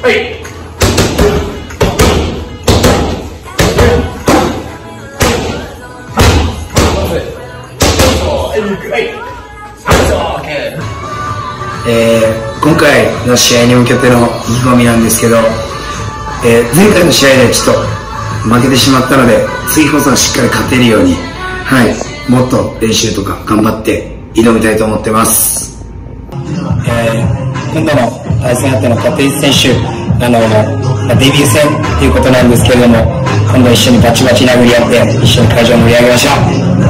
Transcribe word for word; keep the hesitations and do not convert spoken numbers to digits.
えー、今回の試合に向けての意気込みなんですけど、えー、前回の試合でちょっと負けてしまったので、次こそはしっかり勝てるように、はい、もっと練習とか頑張って挑みたいと思ってます。えー、今度の対戦相手の立石選手、あのデビュー戦ということなんですけれども、今度一緒にバチバチ殴り合って一緒に会場を盛り上げましょう。